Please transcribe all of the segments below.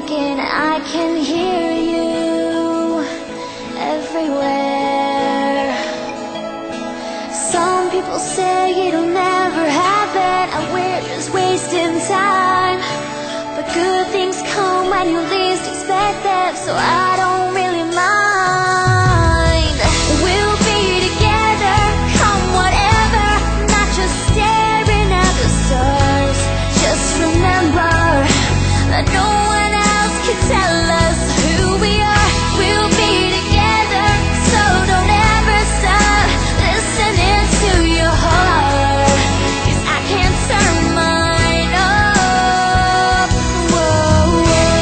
thinking I can hear you everywhere. Some people say it'll never happen and we're just wasting time, but good things come when you least expect them, so I don't really mind. We'll be together, come whatever, not just staring at the stars. Just remember that no one else can tell us who we are. We'll be together, so don't ever stop listening to your heart, 'cause I can't turn mine off. Whoa,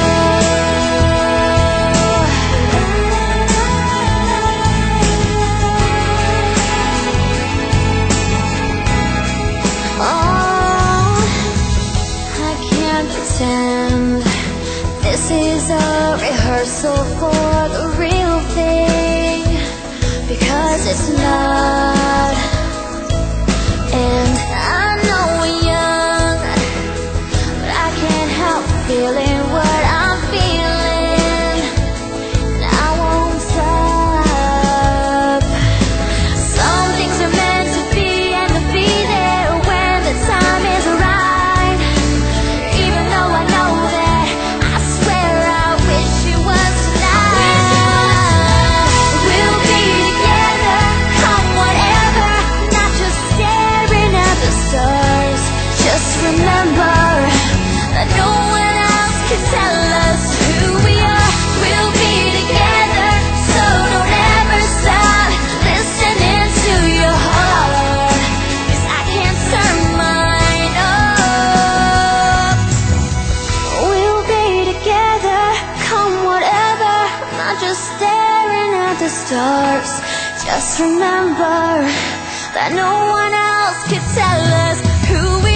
oh, I can't pretend this is a rehearsal for the real thing, because it's not. And I know we're young, but I can't help feeling what I'm feeling, and I won't stop. Some things are meant to be, and to be there when the time is right. Even though I know that, I swear I wish it was tonight. We'll be together, come whatever, not just staring at the stars. Just remember that no one else can tell us who we are. We'll be together, so don't ever stop listening to your heart, 'cause I can't turn mine off. We'll be together, come whatever, not just staring at the stars. Just remember that no one else can tell us who we